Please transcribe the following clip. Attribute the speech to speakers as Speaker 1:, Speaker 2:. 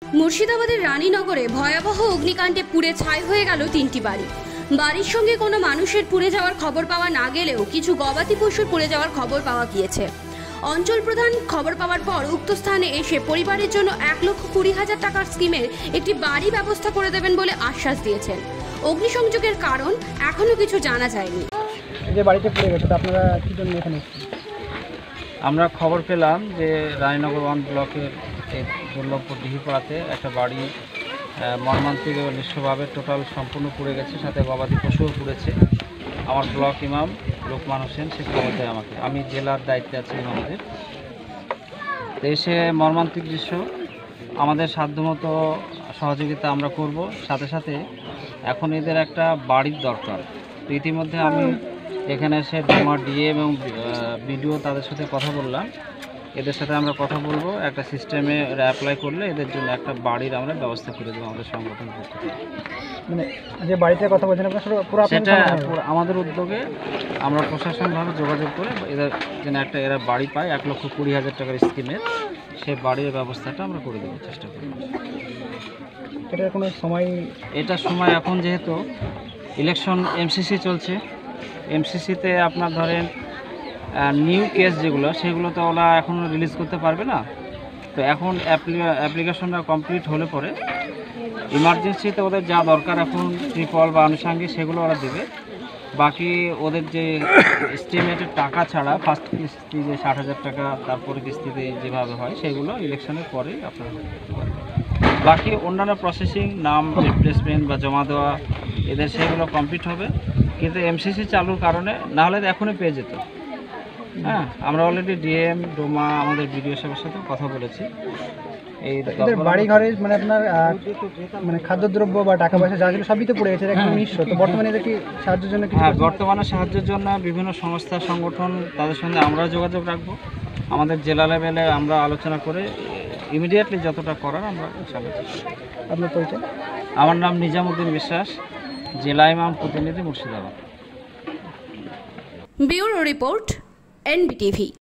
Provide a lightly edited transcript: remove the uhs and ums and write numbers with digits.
Speaker 1: মুর্শিদাবাদের রানীনগরে ভয়াবহ অগ্নিকাণ্ডে পুড়ে ছাই হয়ে গেল 3টি বাড়ি। বাড়ির সঙ্গে কোনো মানুষের পুড়ে যাওয়ার খবর পাওয়া না গেলেও কিছু গবাদি পশুর পুড়ে যাওয়ার খবর পাওয়া গিয়েছে। অঞ্চল প্রধান খবর পাওয়ার পর উক্ত স্থানে এসে পরিবারের জন্য 1,20,000 টাকার স্কিমের একটি বাড়ি ব্যবস্থা করে দেবেন বলে আশ্বাস দিয়েছেন। অগ্নিসংযোগের কারণ এখনো কিছু জানা যায়নি।
Speaker 2: যে বাড়িতে পুড়ে গেছে, আপনারা কি জন্য এখানে এসেছেন?
Speaker 3: আমরা খবর পেলাম যে রানীনগর 1 ব্লকের এই দুর্লভপুর ডিহিপাড়াতে একটা বাড়ি মর্মান্তিক এবং নিঃস্বভাবে টোটাল সম্পূর্ণ পুড়ে গেছে, সাথে গবাদি পশুও পুড়েছে। আমার ব্লক ইমাম লোকমান হোসেন সে খবর দেয় আমাকে। আমি জেলার দায়িত্বে আছি ইমামদের। এসে মর্মান্তিক দৃশ্য, আমাদের সাধ্যমতো সহযোগিতা আমরা করব। সাথে সাথে এখন এদের একটা বাড়ির দরকার। তো ইতিমধ্যে আমি এখানে এসে আমার ডিএম এবং বিডিও তাদের সাথে কথা বললাম। এদের সাথে আমরা কথা বলবো, একটা সিস্টেমে অ্যাপ্লাই করলে এদের জন্য একটা বাড়ির আমরা ব্যবস্থা করে দেবো আমাদের সংগঠন করতে।
Speaker 2: মানে যে বাড়িটার কথা বলছেন
Speaker 3: সেটা আমাদের উদ্যোগে আমরা প্রশাসনভাবে যোগাযোগ করে এদের যেন একটা এরা বাড়ি পায় 1,20,000 টাকার স্কিমের, সেই বাড়ির ব্যবস্থাটা আমরা করে দেওয়ার চেষ্টা করব।
Speaker 2: এটার কোনো সময়?
Speaker 3: এটা সময় এখন যেহেতু ইলেকশন এমসিসি চলছে, এমসিসিতে আপনার ধরেন নিউ কেস যেগুলো সেগুলো তো ওরা এখনও রিলিজ করতে পারবে না। তো এখন অ্যাপ্লিকেশনটা কমপ্লিট হলে পরে ইমার্জেন্সিতে ওদের যা দরকার এখন ট্রিপল বা আনুষঙ্গিক সেগুলো ওরা দেবে। বাকি ওদের যে এস্টিমেটেড টাকা ছাড়া ফার্স্ট কিস্তি যে 60,000 টাকা, তারপরে কিস্তিতে যেভাবে হয় সেগুলো ইলেকশনের পরে আপনারা করতে পারবেন। বাকি অন্যান্য প্রসেসিং, নাম রিপ্লেসমেন্ট বা জমা দেওয়া এদের সেগুলো কমপ্লিট হবে। কিন্তু এমসিসি চালুর কারণে না হলে এখনই পেয়ে যেত। হ্যাঁ, আমরা অলরেডি ডিএম ডোমা আমাদের বিডিও সাহেবের সাথে কথা বলেছি। এই
Speaker 2: বাড়ি ঘরে মানে আপনার মানে খাদ্যদ্রব্য বা টাকা পয়সা যা ছিল সবই তো পড়ে গেছে, একদম নিঃস্ব। তো বর্তমানে এদের কি সাহায্যের জন্য?
Speaker 3: হ্যাঁ, বর্তমানে সাহায্যের জন্য বিভিন্ন সংস্থা সংগঠন তাদের সঙ্গে আমরা যোগাযোগ রাখবো। আমাদের জেলা লেভেলে আমরা আলোচনা করে ইমিডিয়েটলি যতটা করার আমরা ইনশাআল্লাহ।
Speaker 2: আপনার পরিচয়?
Speaker 3: আমার নাম নিজামুদ্দিন বিশ্বাস, জেলা ইমাম প্রতিনিধি মুর্শিদাবাদ।
Speaker 1: Bureau report, NBTV।